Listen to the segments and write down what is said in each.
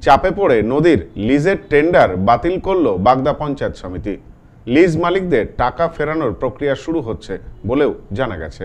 চাপে পড়ে নদীর লিজের টেন্ডার বাতিল করল বাগদা পঞ্চায়েত সমিতি। লিজ মালিকদের টাকা ফেরানোর প্রক্রিয়া শুরু হচ্ছে বলেও জানা গেছে।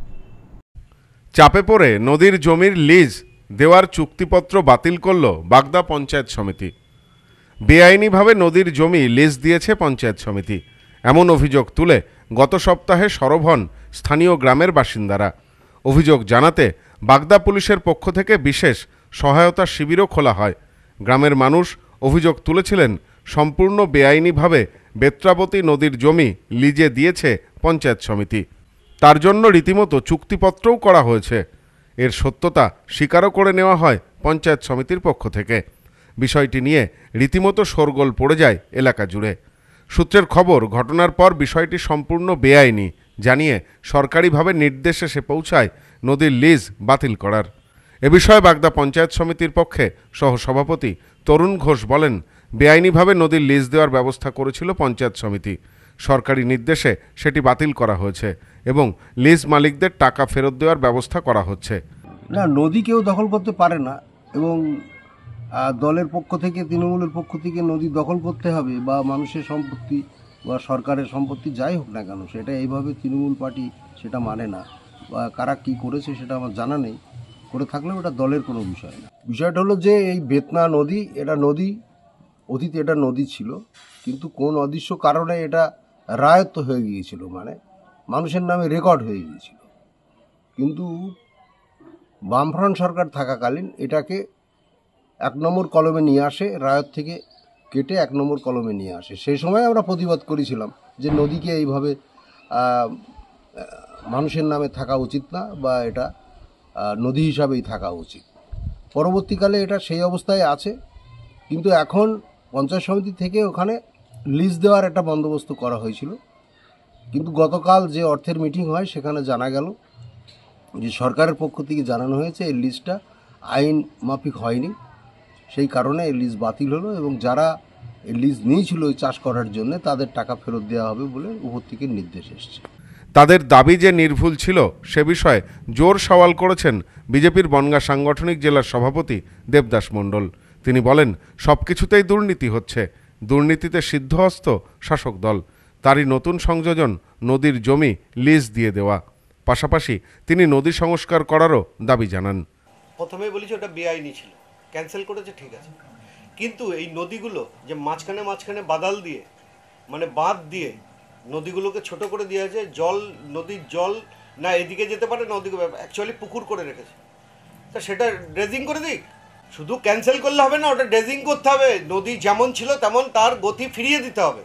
চাপে পড়ে নদীর জমির লিজ দেওয়ার চুক্তিপত্র বাতিল করল বাগদা পঞ্চায়েত সমিতি। বেআইনিভাবে নদীর জমি লিজ দিয়েছে পঞ্চায়েত সমিতি, এমন অভিযোগ তুলে গত সপ্তাহে সরব হন স্থানীয় গ্রামের বাসিন্দারা। অভিযোগ জানাতে বাগদা পুলিশের পক্ষ থেকে বিশেষ সহায়তা শিবিরও খোলা হয়। গ্রামের মানুষ অভিযোগ তুলেছিলেন সম্পূর্ণ বেআইনিভাবে বেত্রাবতী নদীর জমি লিজে দিয়েছে পঞ্চায়েত সমিতি। তার জন্য রীতিমতো চুক্তিপত্রও করা হয়েছে। এর সত্যতা স্বীকারও করে নেওয়া হয় পঞ্চায়েত সমিতির পক্ষ থেকে। বিষয়টি নিয়ে রীতিমতো শোরগোল পড়ে যায় এলাকা জুড়ে। সূত্রের খবর, ঘটনার পর বিষয়টি সম্পূর্ণ বেআইনি জানিয়ে সরকারিভাবে নির্দেশ এসে পৌঁছায় নদীর লিজ বাতিল করার। এ বিষয়ে বাগদা পঞ্চায়েত সমিতির পক্ষে সহসভাপতি তরুণ ঘোষ বলেন, বেআইনিভাবে নদীর লিজ দেওয়ার ব্যবস্থা করেছিল পঞ্চায়েত সমিতি। সরকারি নির্দেশে সেটি বাতিল করা হয়েছে এবং লিজ মালিকদের টাকা ফেরত দেওয়ার ব্যবস্থা করা হচ্ছে। না, নদী কেউ দখল করতে পারে না এবং দলের পক্ষ থেকে, তৃণমূলের পক্ষ থেকে নদী দখল করতে হবে বা মানুষের সম্পত্তি বা সরকারের সম্পত্তি যাই হোক না কেন, সেটা এইভাবে তৃণমূল পার্টি সেটা মানে না, বা কারা কি করেছে সেটা আমার জানা নেই। করে থাকলেও এটা দলের কোনো বিষয় না। বিষয়টা হলো যে এই বেতনা নদী, এটা নদী, অতীতে এটা নদী ছিল, কিন্তু কোন অদৃশ্য কারণে এটা রায়ত্ব হয়ে গিয়েছিল, মানে মানুষের নামে রেকর্ড হয়ে গিয়েছিল। কিন্তু বামফ্রন্ট সরকার থাকাকালীন এটাকে 1 নম্বর কলমে নিয়ে আসে, রায়ত থেকে কেটে 1 নম্বর কলমে নিয়ে আসে। সেই সময় আমরা প্রতিবাদ করেছিলাম যে নদীকে এইভাবে মানুষের নামে থাকা উচিত না, বা এটা নদী হিসাবেই থাকা উচিত। পরবর্তীকালে এটা সেই অবস্থায় আছে, কিন্তু এখন পঞ্চায়েত সমিতি থেকে ওখানে লিজ দেওয়ার একটা বন্দোবস্ত করা হয়েছিল। কিন্তু গতকাল যে অর্থের মিটিং হয় সেখানে জানা গেল যে সরকারের পক্ষ থেকে জানানো হয়েছে এই লিজটা আইন মাফিক হয়নি, সেই কারণে এই লিজ বাতিল হলো এবং যারা এই লিজ নিয়েছিল ওই চাষ করার জন্য তাদের টাকা ফেরত দেওয়া হবে বলে উপর থেকে নির্দেশ এসেছে। তাদের দাবি যে নির্ভুল ছিল সে বিষয়ে জোর সওয়াল করেছেন বিজেপির বনগাঁ সাংগঠনিক জেলার সভাপতি দেবদাস মণ্ডল। তিনি বলেন, সব কিছুতেই দুর্নীতি হচ্ছে, দুর্নীতিতে সিদ্ধহস্ত শাসক দল, তারই নতুন সংযোজন নদীর জমি লিজ দিয়ে দেওয়া। পাশাপাশি তিনি নদী সংস্কার করারও দাবি জানান। প্রথমেই বলেছি ওটা বেআইনি ছিল, ক্যান্সেল করেছে, ঠিক আছে, কিন্তু এই নদীগুলো যে মাঝখানে মাঝখানে বাদাল দিয়ে, মানে বাঁধ দিয়ে নদীগুলোকে ছোট করে দেওয়া হয়েছে, জল, নদীর জল না এদিকে যেতে পারে না ওদিকে, অ্যাকচুয়ালি পুকুর করে রেখেছে। তা সেটা ড্রেজিং করে দিক, শুধু ক্যান্সেল করলে হবে না, ওটা ড্রেজিং করতে হবে, নদী যেমন ছিল তেমন তার গতি ফিরিয়ে দিতে হবে।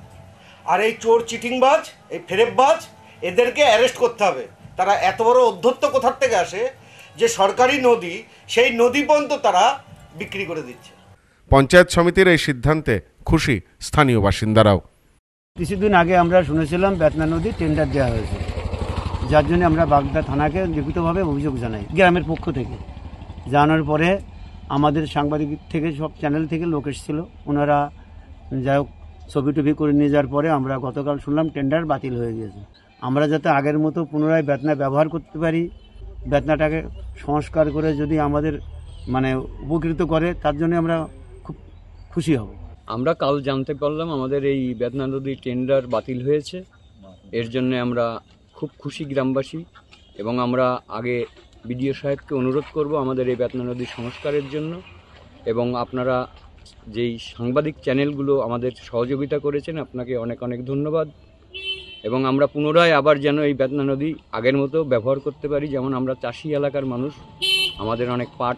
আর এই চোর চিটিংবাজ, এই ফেরেববাজ, এদেরকে অ্যারেস্ট করতে হবে। তারা এত বড় অধ্যত্ত কোথার থেকে আসে যে সরকারি নদী, সেই নদী পর্যন্ত তারা বিক্রি করে দিচ্ছে। পঞ্চায়েত সমিতির এই সিদ্ধান্তে খুশি স্থানীয় বাসিন্দারাও। কিছুদিন আগে আমরা শুনেছিলাম বেতনা নদী টেন্ডার দেওয়া হয়েছে, যার জন্য আমরা বাগদা থানাকে লিখিতভাবে অভিযোগ জানাই গ্রামের পক্ষ থেকে। জানানোর পরে আমাদের সাংবাদিক থেকে, সব চ্যানেল থেকে লোক এসেছিল, ওনারা যাই হোক ছবি টবি করে নিয়ে যাওয়ার পরে আমরা গতকাল শুনলাম টেন্ডার বাতিল হয়ে গিয়েছে। আমরা যাতে আগের মতো পুনরায় বেতনা ব্যবহার করতে পারি, বেতনাটাকে সংস্কার করে যদি আমাদের মানে উপকৃত করে, তার জন্য আমরা খুব খুশি হব। আমরা কাল জানতে পারলাম আমাদের এই বেতনা নদী টেন্ডার বাতিল হয়েছে। এর জন্য আমরা খুব খুশি গ্রামবাসী, এবং আমরা আগে বিডিও সাহেবকে অনুরোধ করব আমাদের এই বেতনা নদী সংস্কারের জন্য। এবং আপনারা যেই সাংবাদিক চ্যানেলগুলো আমাদের সহযোগিতা করেছেন, আপনাকে অনেক অনেক ধন্যবাদ। এবং আমরা পুনরায় আবার যেন এই বেতনা নদী আগের মতো ব্যবহার করতে পারি। যেমন আমরা চাষি এলাকার মানুষ, আমাদের অনেক পাট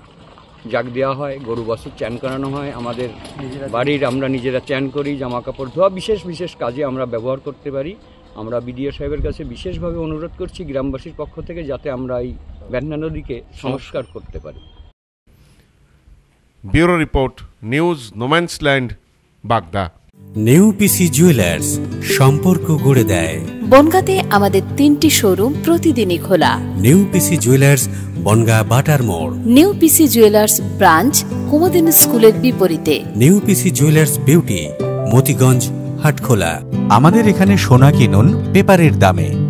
জাগ দেওয়া হয়, গরু বাছুর চ্যান করানো হয়, আমাদের বাড়ির আমরা নিজেরা চ্যান করি, জামা কাপড় ধোয়া, বিশেষ বিশেষ কাজে আমরা ব্যবহার করতে পারি। আমরা বিডিও সাহেবের কাছে বিশেষভাবে অনুরোধ করছি গ্রামবাসীর পক্ষ থেকে, যাতে আমরা এই বেতনা নদীকে সংস্কার করতে পারি। ব্যুরো রিপোর্ট, নিউজ নোম্যান্সল্যান্ড, বাগদা। নেউপিসি জুয়েলার্স, সম্পর্ক গড়ে দেয়। বনগাঁতে আমাদের 3টি শোরুম প্রতিদিনই খোলা। নেউপিসি জুয়েলার্স, বনগাঁ বাটার মোড়। নেউপিসি জুয়েলার্স ব্রাঞ্চ, কুমদিন স্কুলের বিপরীতে। নেউপিসি জুয়েলার্স বিউটি, মতিগঞ্জ, হাটখোলা। আমাদের এখানে সোনা কিনুন পেপারের দামে।